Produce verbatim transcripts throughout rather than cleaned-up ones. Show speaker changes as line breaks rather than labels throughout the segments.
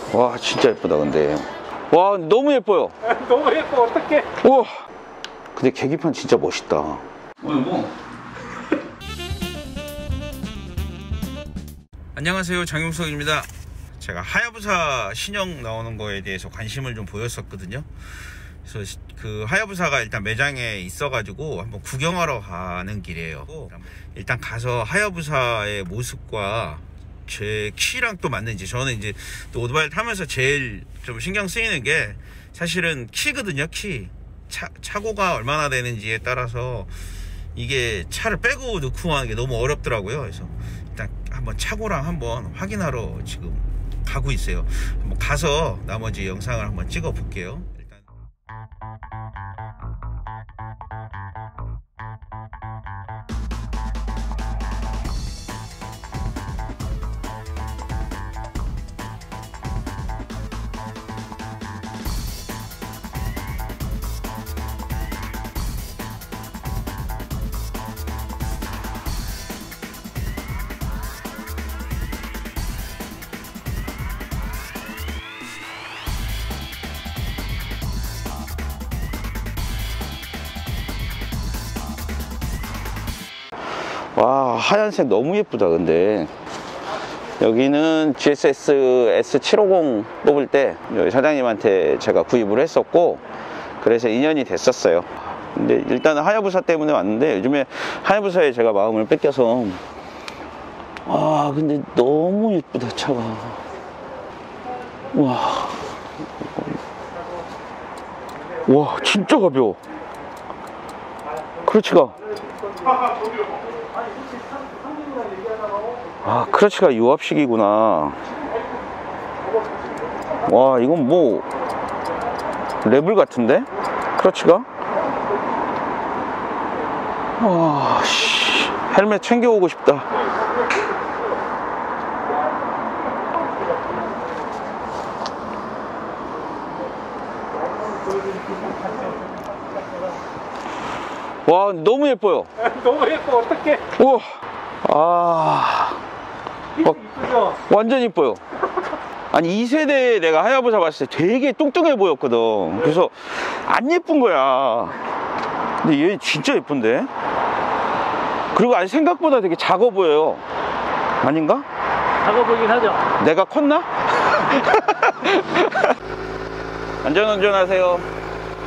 와 진짜 예쁘다. 근데 와 너무 예뻐요.
너무 예뻐. 어떡해.
우와 근데 계기판 진짜 멋있다. 어 뭐 안녕하세요, 장용석입니다. 제가 하야부사 신형 나오는 거에 대해서 관심을 좀 보였었거든요. 그래서 그 하야부사가 일단 매장에 있어가지고 한번 구경하러 가는 길이에요. 일단 가서 하야부사의 모습과 제 키랑 또 맞는지, 저는 이제 또 오토바이를 타면서 제일 좀 신경 쓰이는 게 사실은 키거든요. 키 차, 차고가 얼마나 되는지에 따라서 이게 차를 빼고 넣고 하는 게 너무 어렵더라고요. 그래서 일단 한번 차고랑 한번 확인하러 지금 가고 있어요. 한번 가서 나머지 영상을 한번 찍어 볼게요. 일단 와 하얀색 너무 예쁘다. 근데 여기는 지에스에스 에스 칠백오십 뽑을 때 여기 사장님한테 제가 구입을 했었고, 그래서 이 년이 됐었어요. 근데 일단은 하야부사 때문에 왔는데 요즘에 하야부사에 제가 마음을 뺏겨서, 아 근데 너무 예쁘다 차가. 와, 와 진짜 가벼워. 크러치가 아 크러치가 유압식이구나. 와 이건 뭐 레벨 같은데 크러치가. 와 씨, 헬멧 챙겨오고 싶다. 와 너무 예뻐요.
너무 예뻐. 어떡해.
우와 아
이쁘죠?
완전 이뻐요. 아니 이 세대에 내가 하야부사 봤을 때 되게 뚱뚱해 보였거든. 그래서 안 예쁜 거야. 근데 얘 진짜 예쁜데. 그리고 아니 생각보다 되게 작아 보여요. 아닌가?
작아 보이긴 하죠.
내가 컸나? 안전운전하세요.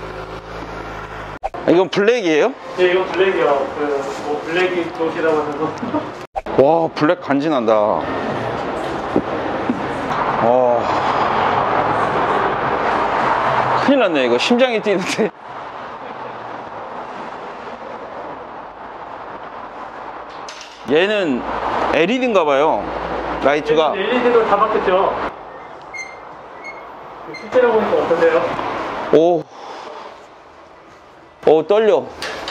이건 블랙이에요?
네, 이건 블랙이요. 그 뭐 블랙이 좋으시다고 하셔서.
와 블랙 간지난다. 와 큰일 났네. 이거 심장이 뛰는데. 얘는 엘이디인가 봐요. 라이트가
엘이디로 다 바뀌었죠. 실제로 보니까 어떠세요?
오, 오 떨려.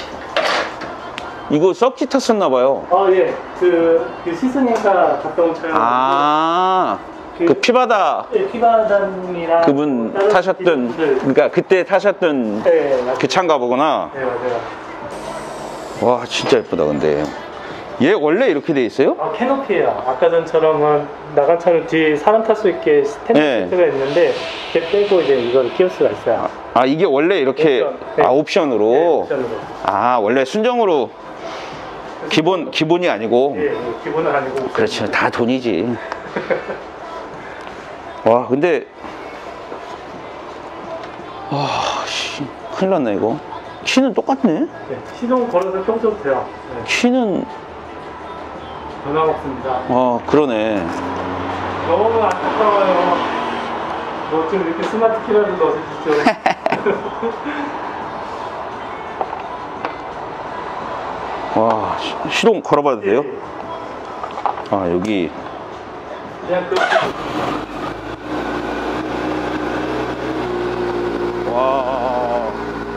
이거 서킷 탔었나봐요.
아 예, 그, 그 시스님과 갔다 온 차량.
아, 그, 그 피바다.
네, 피바다님이랑
그분
뭐
타셨던,
분들.
그러니까 그때 타셨던
네,
그 차인가 보구나.
네, 맞아요.
와, 진짜 예쁘다. 근데 얘 원래 이렇게 돼 있어요?
아, 캐노피예요. 아까 전처럼 나간 차는 뒤에 사람 탈 수 있게 스탠드
네.
세트가 있는데 이렇게 빼고 이제 이걸 끼울 수가 있어요.
아, 이게 원래 이렇게
옵션. 네.
아 옵션으로.
네, 옵션으로.
아, 원래 순정으로. 기본, 기본이 아니고.
예, 뭐 기본은 아니고.
그렇죠. 다 돈이지. 와, 근데. 와, 씨. 큰일 났네, 이거. 키는 똑같네?
네, 시동 걸어서 켜줘도 돼요. 네.
키는.
변화가 없습니다.
어, 그러네.
너무 안타까워요. 뭐 좀 이렇게 스마트 키라도 넣어주시죠.
와, 시, 시동 걸어봐도 돼요?
예.
아, 여기.
그냥 그.
와.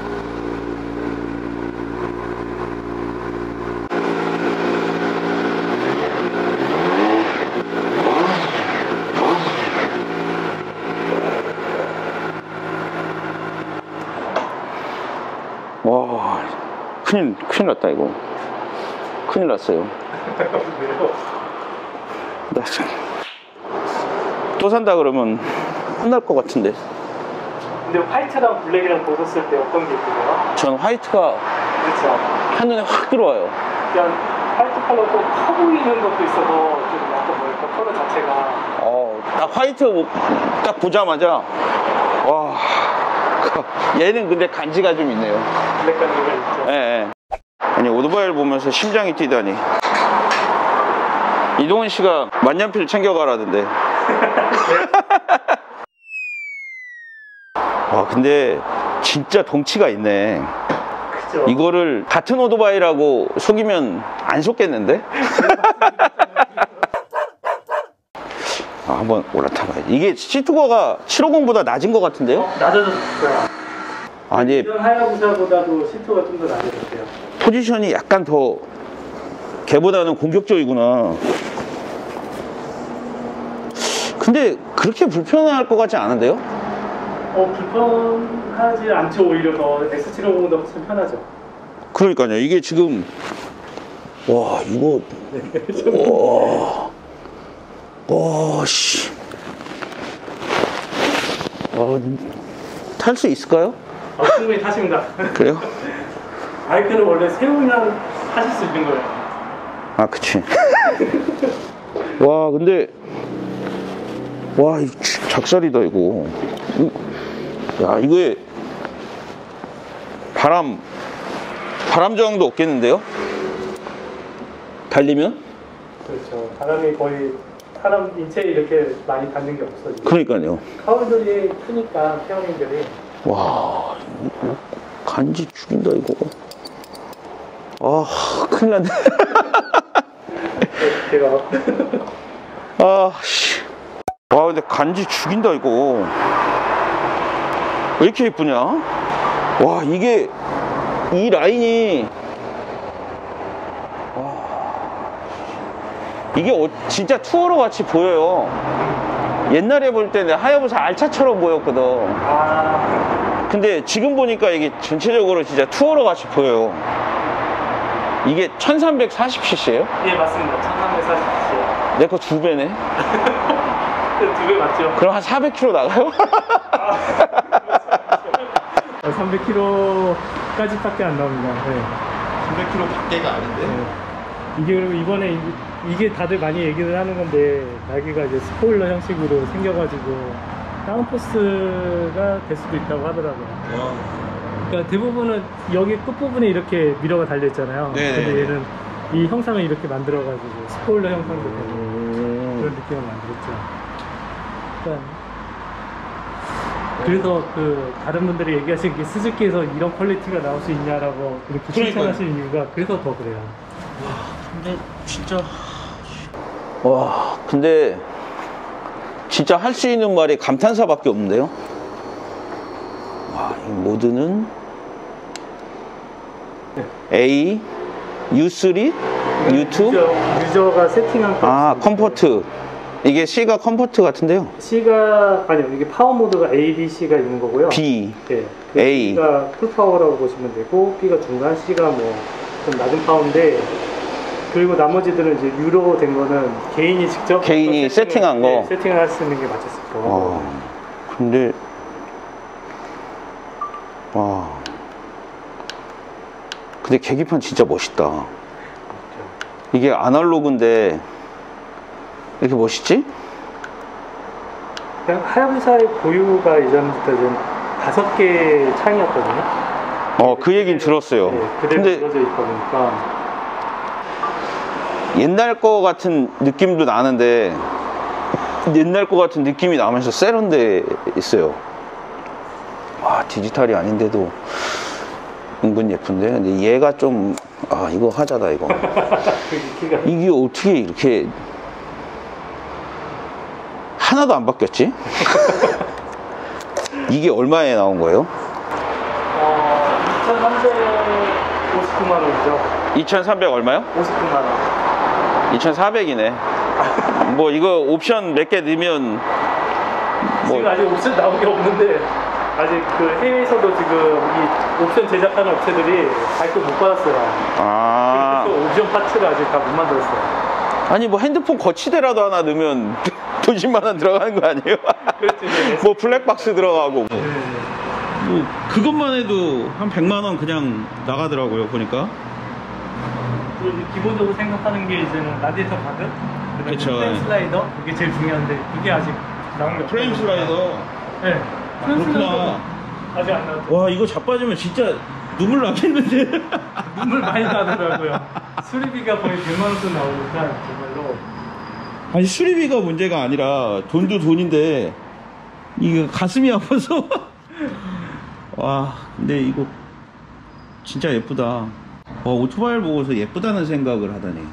와, 큰일, 큰일 났다, 이거. 큰일 났어요. 나 참. 또 산다 그러면 혼날 것 같은데.
근데 화이트랑 블랙이랑 보셨을 때 어떤 게 있어요?
전 화이트가
그렇죠.
한눈에 확 들어와요.
그냥 화이트 컬러 또 커 보이는 것도 있어서 좀 약간 뭐랄까 컬러 자체가.
어, 딱 화이트 딱 보자마자 와, 얘는 근데 간지가 좀 있네요.
블랙 간지가 있죠.
예, 예. 아니 오토바이를 보면서 심장이 뛰다니. 이동훈 씨가 만년필 챙겨가라던데. 와, 근데 진짜 덩치가 있네.
그죠.
이거를 같은 오토바이라고 속이면 안 속겠는데? 아, 한번 올라타봐야지. 이게 시트고가 칠백오십보다 낮은 것 같은데요?
어, 낮아졌어요.
아니,
이런 하야부사보다도 시트가 좀 더 낮아졌어요.
포지션이 약간 더 걔보다는 공격적이구나. 근데 그렇게 불편할 것 같지 않은데요?
어, 불편하지 않죠. 오히려 더 엑스 칠백오십보다 훨씬 편하죠.
그러니까요. 이게 지금 와, 이거 와, 와, 씨, 탈 수 있을까요?
아, 충분히 타십니다.
그래요?
바이크는 원래 세우면 하실 수 있는 거예요.
아, 그치. 와, 근데 와, 이 작살이다 이거. 야, 이거에 바람 바람 저항도 없겠는데요? 달리면?
그렇죠. 바람이 거의 사람 인체에 이렇게 많이 닿는 게 없어요.
그러니까요.
카울들이 크니까 페어링들이.
와, 이거 간지 죽인다 이거. 아, 큰일 났네.
제가
아, 씨. 와, 근데 간지 죽인다 이거. 왜 이렇게 예쁘냐? 와, 이게 이 라인이 와, 이게 어, 진짜 투어러 같이 보여요. 옛날에 볼 때는 하야부사 알차처럼 보였거든.
아,
근데 지금 보니까 이게 전체적으로 진짜 투어러 같이 보여요. 이게 천삼백사십 씨씨예요?
예, 맞습니다. 천삼백사십 씨씨.
내 거 두 배네.
두 배 맞죠?
그럼 한 사백 킬로미터 나가요?
아, 삼백 킬로미터까지밖에 안 나옵니다. 네.
삼백 킬로미터 밖에가 아닌데?
네. 이게 그리고 이번에 이, 이게 다들 많이 얘기를 하는 건데 날개가 이제 스포일러 형식으로 생겨가지고 다운포스가 될 수도 있다고 하더라고요.
와.
그러니까 대부분은 여기 끝부분에 이렇게 미러가 달려있잖아요.
네네.
근데 얘는 이 형상을 이렇게 만들어가지고 스포일러 형상도 되고
음.
그런 느낌을 만들었죠. 그러니까 그래서 그 다른 분들이 얘기하신 게 스즈키에서 이런 퀄리티가 나올 수 있냐라고 이렇게 칭찬하시는 이유가 그래서 더 그래요.
근데 진짜 와, 근데 진짜 할 수 있는 말이 감탄사밖에 없는데요. 와, 이 모드는
네.
A, 유 쓰리, 유 투?
유저, 유저가 세팅한
아, 컴포트. 이게 C가 컴포트 같은데요.
C가 아니요, 이게 파워 모드가 A, B, C가 있는 거고요.
B,
네,
A.
B가 풀 파워라고 보시면 되고 B가 중간, C가 뭐 좀 낮은 파워인데 그리고 나머지들은 이제 유로 된 거는 개인이 직접
개인이 세팅한 거.
네, 세팅을 할 수 있는 게 맞았을 거고.
아, 근데 와, 근데 계기판 진짜 멋있다. 이게 아날로그인데 이렇게 멋있지?
그냥 하야부사의 고유가 예전부터 좀 다섯 개 창이었거든요.
어, 그 얘긴 들었어요.
네, 그대로
근데
들어져 있다 보니까
옛날 거 같은 느낌도 나는데 옛날 거 같은 느낌이 나면서 세련돼 있어요. 와, 디지털이 아닌데도 은근 예쁜데. 근데 얘가 좀, 아, 이거 하자다 이거. 이게 어떻게 이렇게 하나도 안 바뀌었지? 이게 얼마에 나온 거예요?
어, 이천삼백오십구만 원이죠.
이천삼백 얼마요?
오십구만 원.
이천사백이네. 뭐 이거 옵션 몇 개 넣으면 뭐
지금 아직 옵션 나온 게 없는데 아직 그 해외에서도 지금 이 옵션 제작하는 업체들이 발표 못 받았어요.
아,
그래서 옵션 파츠를 아직 다 못 만들었어요.
아니 뭐 핸드폰 거치대라도 하나 넣으면 돈 십만 원 들어가는 거 아니에요?
그렇지, 네.
뭐 블랙박스 들어가고
네.
뭐 그것만 해도 한 백만 원 그냥 나가더라고요 보니까.
그리고 이제 기본적으로 생각하는 게 이제는 라디에이터 가드, 그다음에
그쵸,
프레임
네.
슬라이더, 그게 제일 중요한데 그게 아직 나온 게
프레임
없어요.
슬라이더.
네. 프레임
그렇구나.
슬라이더 아직 안 나왔죠.
와 이거 자빠지면 진짜 눈물 나겠는데.
눈물 많이 나더라고요. 수리비가 거의 백만 원 돈 나오니까 정말로.
아니 수리비가 문제가 아니라 돈도 돈인데 이거 가슴이 아파서. 와 근데 이거 진짜 예쁘다. 와 오토바이를 보고서 예쁘다는 생각을 하다니.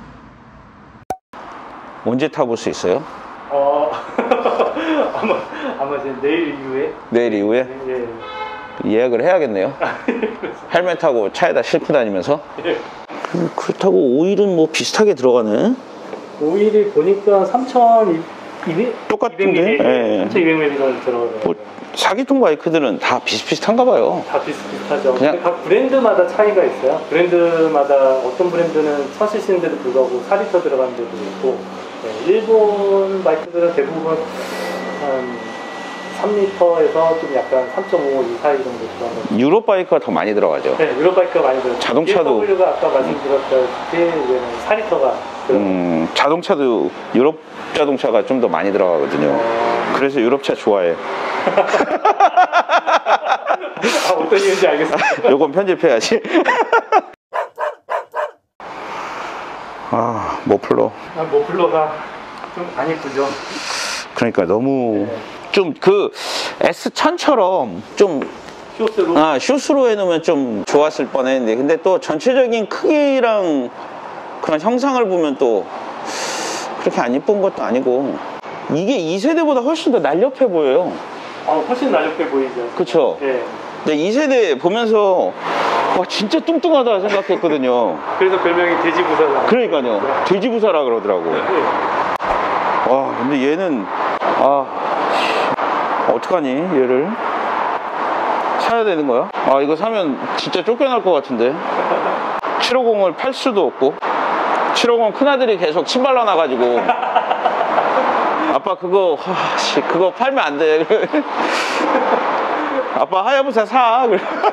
언제 타볼 수 있어요?
어 아마 아마 이제 내일 이후에.
내일 이후에?
예.
예약을 해야겠네요. 헬멧 타고 차에다 싣고 다니면서.
예.
음, 그렇다고 오일은 뭐 비슷하게 들어가네.
오일이 보니까 삼천이백
똑같은데? 예.
삼천이백 밀리리터 들어가요.
뭐 사기통 바이크들은 다 비슷비슷한가 봐요.
다 비슷비슷하죠.
그냥-
근데 각 브랜드마다 차이가 있어요. 브랜드마다 어떤 브랜드는 천 씨씨인데도 불구하고 사 리터 들어가는 데도 있고, 네, 일본 바이크들은 대부분 한 삼 리터에서 좀 약간 삼 점 오 이 사이 정도 들어가는.
유럽 바이크가 더 많이 들어가죠.
네, 유럽 바이크가 많이 들어요.
자동차도-
비엠더블유가 아까 말씀드렸다시피 이제는 사 리터가 들어가요.
음, 자동차도 유럽 자동차가 좀 더 많이 들어가거든요.
어...
그래서 유럽 차 좋아해.
아, 어떤 이유인지 알겠습니다.
요건 편집해야지. 아, 머플러.
아, 머플러가 좀 안 예쁘죠.
그러니까 너무
네.
좀 그 에스 천처럼 좀
쇼스로.
아, 슛으로 해놓으면 좀 좋았을 뻔했는데, 근데 또 전체적인 크기랑 그런 형상을 보면 또 그렇게 안 예쁜 것도 아니고, 이게 이 세대보다 훨씬 더 날렵해 보여요.
아, 훨씬 날렵해 보이죠.
그쵸?
예.
근데 이 세대 보면서 와 진짜 뚱뚱하다 생각했거든요.
그래서 별명이 돼지부사다.
그러니까요, 돼지부사라 그러더라고.
네.
와 근데 얘는 아 어떡하니, 얘를 사야 되는 거야? 아 이거 사면 진짜 쫓겨날 것 같은데. 칠오공을 팔 수도 없고, 칠오공 큰아들이 계속 침 발라놔가지고 아빠 그거 하, 씨, 그거 팔면 안 돼. 아빠 하야부사 사.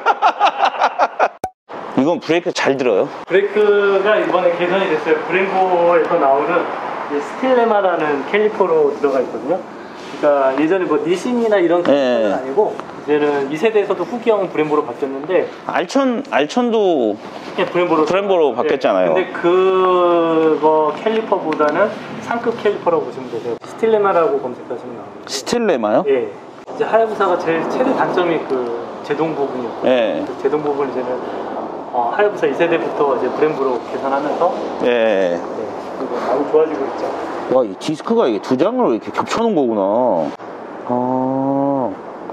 이건 브레이크 잘 들어요?
브레이크가 이번에 개선이 됐어요. 브렘보에서 나오는 이 스틸레마라는 캘리퍼로 들어가 있거든요. 그러니까 예전에 뭐 니신이나 이런 캘리퍼는
네.
아니고, 이제는 이 세대에서도 후기형 브렘보로 바뀌었는데,
알천, 알천도
예, 브렘보로
브렘보로 바뀌었잖아요.
예, 근데 그거 캘리퍼보다는 상급 캘리퍼라고 보시면 되세요. 스틸레마라고 검색하시면 나옵니다.
스틸레마요?
예. 이제 하야부사가 제일 최대 단점이 그 제동 부분이었고,
예.
그 제동 부분 이제는 어, 하야부사 이 세대부터 이제 브렘보로 개선하면서,
예.
네, 그리고 많이 좋아지고 있죠.
와, 이 디스크가 이게 두 장으로 이렇게 겹쳐놓은 거구나. 아.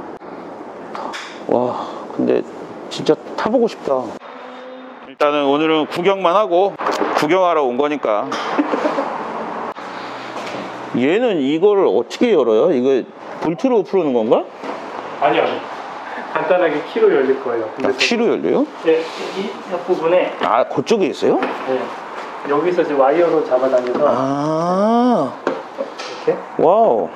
와, 근데 진짜 타보고 싶다. 일단은 오늘은 구경만 하고, 구경하러 온 거니까. 얘는 이거를 어떻게 열어요? 이거 볼트로 풀는 건가?
아니요, 아니요. 간단하게 키로 열릴 거예요.
아, 키로 열려요?
네, 이 옆부분에,
아, 그쪽에 있어요?
네, 여기서 이제 와이어로 잡아당겨서
아,
이렇게
와우.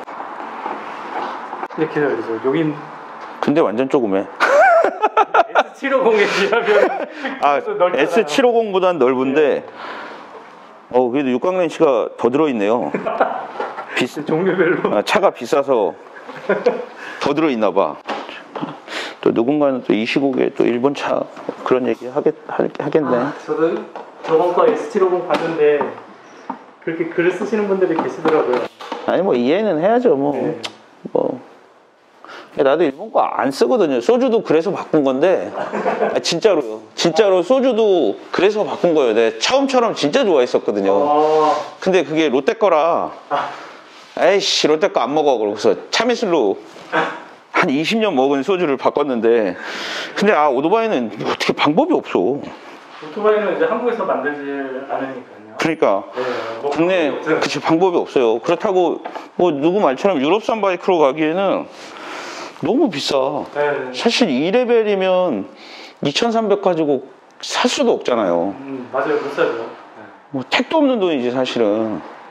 이렇게 열리죠. 여긴
근데 완전 조그매.
에스 칠오공에 비하면
아,
넓잖아요.
에스 칠오공보단 넓은데, 어, 그래도 육각렌치가 더 들어있네요. 비싸,
종류별로.
아, 차가 비싸서 더 들어있나 봐. 또 누군가는 또 이십오계 또 일본 차 그런 얘기 하겠, 하겠네.
아, 저도 저번 거 에스 칠오공 봤는데 그렇게 글을 쓰시는 분들이 계시더라고요.
아니 뭐 이해는 해야죠. 뭐,
네.
뭐. 나도 일본 거 안 쓰거든요. 소주도 그래서 바꾼 건데, 아, 진짜로요. 진짜로 소주도 그래서 바꾼 거예요. 내가 처음처럼 진짜 좋아했었거든요.
어...
근데 그게 롯데 거라, 에이씨 롯데 거 안 먹어. 그러고서 참이슬로 한 이십 년 먹은 소주를 바꿨는데, 근데 아 오토바이는 뭐 어떻게 방법이 없어.
오토바이는 이제 한국에서 만들지 않으니까요.
그러니까
네, 뭐
국내 그치 방법이 없어요. 그렇다고 뭐 누구 말처럼 유럽산 바이크로 가기에는 너무 비싸.
네.
사실 이 레벨이면 이천삼백 가지고 살 수도 없잖아요.
음, 맞아요, 못 사죠. 네.
뭐 택도 없는 돈이지 사실은.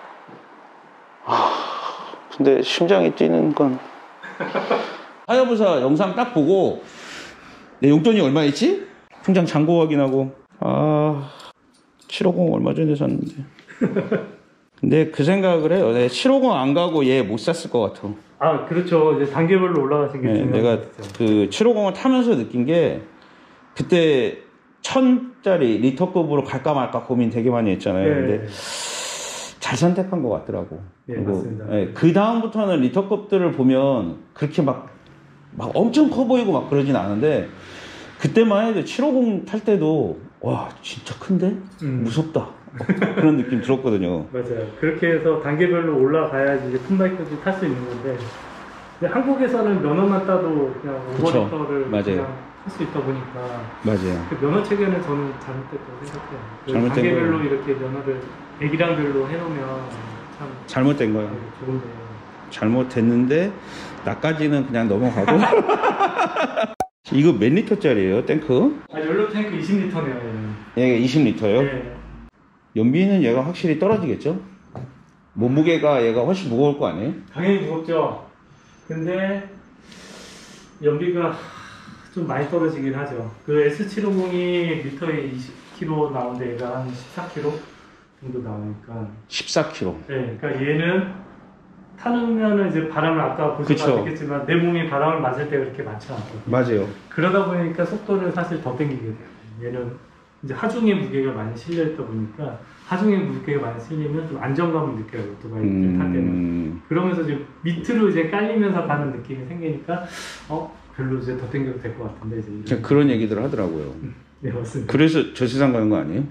근데 심장이 뛰는 건 하야부사 영상 딱 보고 내 용돈이 얼마 있지? 통장 잔고 확인하고 아 칠오공 얼마 전에 샀는데 근데 그 생각을 해요. 내가 칠오공 안 가고 얘 못 샀을 것 같아.
아 그렇죠. 이제 단계별로 올라가신 게
네, 내가 그 칠오공을 타면서 느낀 게 그때 천짜리 리터급으로 갈까 말까 고민 되게 많이 했잖아요.
네.
근데 잘 선택한 것 같더라고.
네,
그리고
맞습니다.
네, 그 다음부터는 리터급들을 보면 그렇게 막, 막 엄청 커 보이고 막 그러진 않은데 그때만 해도 칠오공 탈 때도 와 진짜 큰데?
음.
무섭다. 그런 느낌 들었거든요.
맞아요. 그렇게 해서 단계별로 올라가야지 이제 큰 바이크도 탈 수 있는 건데 근데 한국에서는 면허만 따도 그냥
그쵸.
오버리터를
맞아요.
그냥 할 수 있다 보니까
맞아요.
그 면허 체계는 저는 잘못됐다고 생각해요. 그
잘못된
단계별로
거예요.
이렇게 면허를 애기량별로 해놓으면 참
잘못된 거예요.
좋은데
잘못됐는데 나까지는 그냥 넘어가고 이거 몇 리터짜리예요 탱크?
아 연료 탱크 이십 리터네요 얘는.
얘가 이십 리터요?
네.
연비는 얘가 확실히 떨어지겠죠? 몸무게가 얘가 훨씬 무거울 거 아니에요?
당연히 무겁죠. 근데 연비가 좀 많이 떨어지긴 하죠. 그 에스 칠오공이 리터에 이십 킬로미터 나오는데 얘가 한 십사 킬로미터 정도 나오니까.
십사 킬로미터.
네, 그러니까 얘는 타면은 이제 바람을 아까
그쵸.
보셨겠지만 내 몸이 바람을 맞을 때가 그렇게 많지 않거든요.
맞아요.
그러다 보니까 속도는 사실 더 땡기게 돼요. 얘는 이제 하중의 무게가 많이 실려 있다 보니까 하중의 무게가 많이 실리면 좀 안정감을 느껴요. 오토바이를
음...
탈 때는. 그러면서 이제 밑으로 이제 깔리면서 가는 느낌이 생기니까 어 별로 이제 더 땡겨도 될 것 같은데 이제
제가 그런 얘기들 하더라고요.
네 맞습니다.
그래서 저 세상 가는 거 아니에요?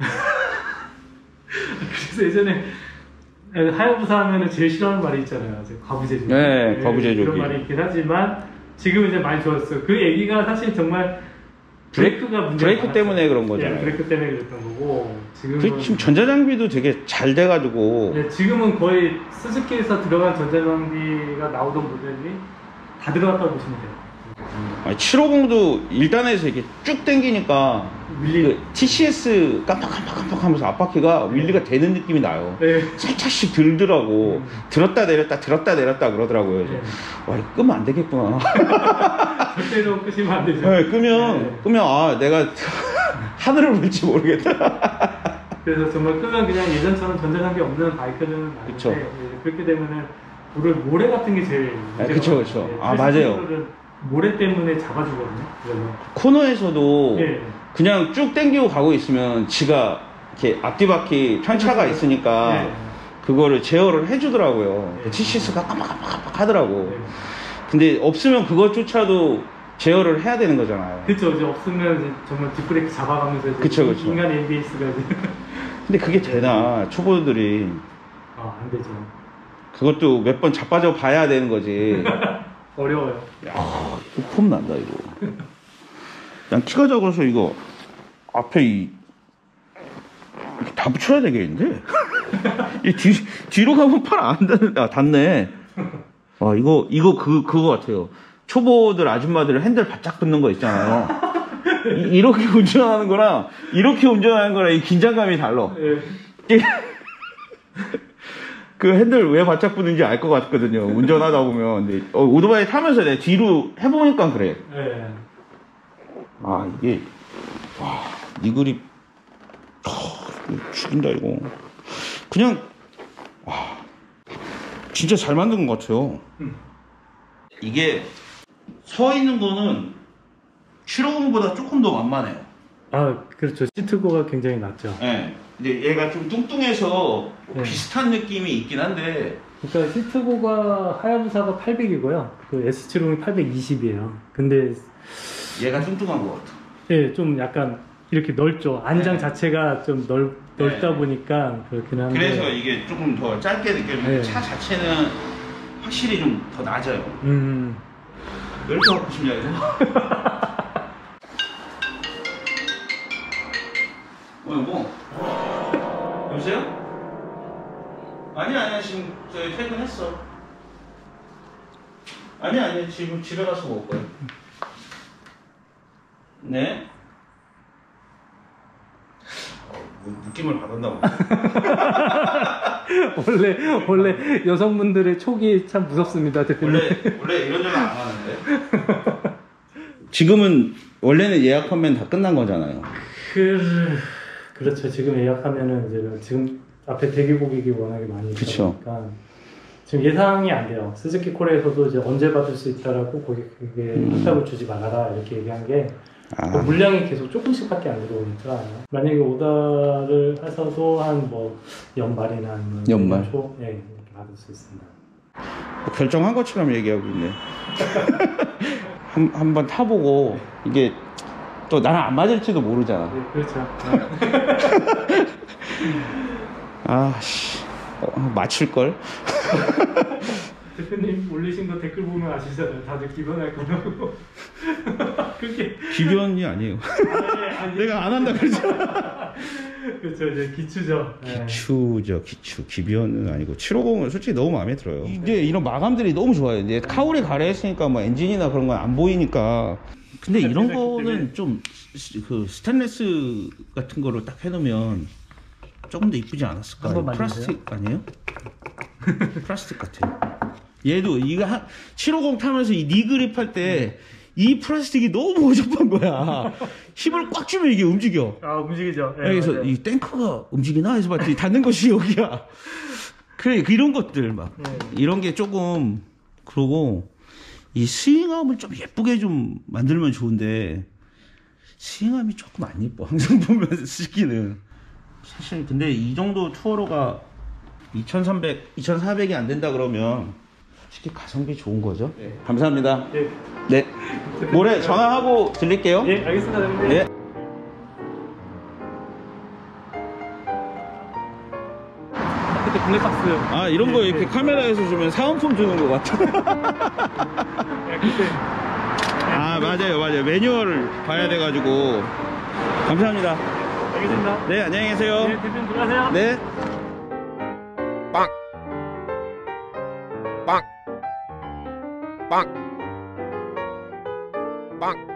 그래서 예전에 하야부사 하면은 제일 싫어하는 말이 있잖아요. 이제 과부제조기.
네, 과부제조기.
그런 말이 있긴 하지만 지금은 이제 많이 좋았어요. 그 얘기가 사실 정말 브레이크가 문제가
브레이크
많았어요.
때문에 그런 거잖아요.
네, 브레이크 때문에 그랬던 거고 지금은
그 지금 전자장비도 되게 잘 돼가지고
네, 지금은 거의 스즈키에서 들어간 전자장비가 나오던 모델이 다 들어갔다고 보시면 돼요.
아니, 칠오공도 일 단에서 이렇게 쭉 당기니까
윌리.
그 티씨에스 깜빡깜빡깜빡 하면서 앞바퀴가 윌리가 되는 느낌이 나요.
네.
살짝씩 들더라고.
음.
들었다 내렸다 들었다 내렸다 그러더라고요.
네.
와 이거 끄면 안 되겠구나.
절대로 끄시면 안 되죠.
네, 끄면
네.
끄면 아 내가 하늘을 볼지 모르겠다.
그래서 정말 끄면 그냥 예전처럼 전자장비 없는 바이크는 많은데
그쵸.
예, 그렇게 되면은 모래, 모래 같은 게 제일
아, 그쵸, 그쵸.
예,
아, 맞아요.
모래 때문에 잡아주거든요. 그래서
코너에서도
예.
그냥 쭉 당기고 가고 있으면 지가 이렇게 앞뒤 바퀴 편차가 있으니까
예.
그거를 제어를 해주더라고요.
예.
티씨에스가 깜빡깜빡깜빡 하더라고.
예.
근데 없으면 그것조차도 제어를 해야 되는 거잖아요.
그쵸. 이제 없으면 이제 정말 뒷브레이크 잡아가면서 이제
그쵸, 그쵸.
인간 에이비에스가 이제
근데 그게 되나 초보들이
아, 안 되죠.
그것도 몇 번 자빠져 봐야 되는 거지.
어려워요.
야, 이거 폼 난다 이거. 난 키가 작아서 이거 앞에 이 이렇게 다 붙여야 되겠는데? 이 뒤, 뒤로 가면 팔 안 닿는, 아, 닿네. 아, 이거, 이거 그, 그거 같아요. 초보들 아줌마들 핸들 바짝 붙는 거 있잖아요. 이, 이렇게 운전하는 거랑, 이렇게 운전하는 거랑 이 긴장감이 달라.
예.
그 핸들 왜 바짝 붙는지 알 것 같거든요. 운전하다 보면. 근데, 어, 오토바이 타면서 내가 뒤로 해보니까 그래.
예.
아, 이게, 와, 니 그립, 아, 죽인다, 이거. 그냥, 와, 진짜 잘 만든 것 같아요.
음.
이게, 서 있는 거는, 칠오공보다 조금 더 만만해요.
아, 그렇죠. 시트고가 굉장히 낮죠.
예. 네. 근데 얘가 좀 뚱뚱해서
네.
비슷한 느낌이 있긴 한데,
그러니까 시트고가 하야부사가 팔백이고요. 그 에스 칠십이 팔백이십이에요. 근데
얘가 뚱뚱한 것 같아.
예, 좀 약간 이렇게 넓죠. 안장
네.
자체가 좀 넓, 넓다
네.
보니까 그렇긴 한데.
그래서 이게 조금 더 짧게 느껴지는데,
네.
차 자체는 확실히 좀 더 낮아요.
음.
왜 이렇게 갖고 싶냐, 이거? 어, 여보? 여보세요? 아니야, 아니야, 지금 저희 퇴근했어. 아니야, 아니야, 지금 집에 가서 먹을 거야. 네? 어, 뭐 느낌을 받았나 보네.
원래 원래 여성분들의 촉이 참 무섭습니다, 대표님.
원래 원래 이런 줄 안 하는데. 지금은 원래는 예약하면 다 끝난 거잖아요.
그 그렇죠. 지금 예약하면은 이제 지금 앞에 대기 고객이 워낙에 많이 있다 보니까 지금 예상이 안 돼요. 스즈키 코리아에서도 이제 언제 받을 수 있다라고 고객에게
음.
확답을 주지 말아라 이렇게 얘기한 게
아.
그 물량이 계속 조금씩밖에 안 들어오니까 만약에 오더를 해서도 한 뭐 연말이나 아니면
연말
초 예, 이렇게 받을 수 있습니다.
결정한 것처럼 얘기하고 있네. 한 한번 타보고 이게 또 나랑 안 맞을지도 모르잖아.
네, 그렇죠.
아씨 어, 맞출 걸.
대표님 올리신 거 댓글 보면 아시잖아요. 다들 기변할 거라고. 그게
기변이 아니에요.
아니, 아니,
내가 안 한다 그러잖아.
그렇죠. 이제 기추죠. 네.
기추죠, 기추. 기변은 아니고 칠오공은 솔직히 너무 마음에 들어요. 이게 이런 마감들이 너무 좋아요. 이제 카울이 가래했으니까 뭐 엔진이나 그런 건 안 보이니까. 근데 이런 거는 좀 그 스테인리스 같은 거를 딱 해놓으면 조금 더 이쁘지 않았을까?
한번
플라스틱 아니에요? 플라스틱 같아요. 얘도 이거 한 칠오공 타면서 이 니그립 할 때 이 플라스틱이 너무 어접한 거야. 힘을 꽉 주면 이게 움직여.
아 움직이죠. 네,
그래서
맞아요.
이 탱크가 움직이나 해서 봤더니 닿는 것이 여기야. 그래 이런 것들 막
네.
이런 게 조금 그러고 이 스윙암을 좀 예쁘게 좀 만들면 좋은데 스윙암이 조금 안 예뻐. 항상 보면 스키는 사실 근데 이 정도 투어로가 이천삼백, 이천사백이 안 된다 그러면 솔직히 가성비 좋은 거죠. 네. 감사합니다.
네.
네. 모레 전화하고 들릴게요.
예, 알겠습니다. 대표님.
네.
그때 블랙박스.
아 이런 거 이렇게
네.
카메라에서 주면 사은품 주는 것 같아.
네, 그때.
아 맞아요 맞아요 매뉴얼을 봐야 돼가지고 감사합니다.
알겠습니다.
네 안녕히 계세요.
네, 대표님 들어가세요.
네. 빵. 빵. 빵. 빵.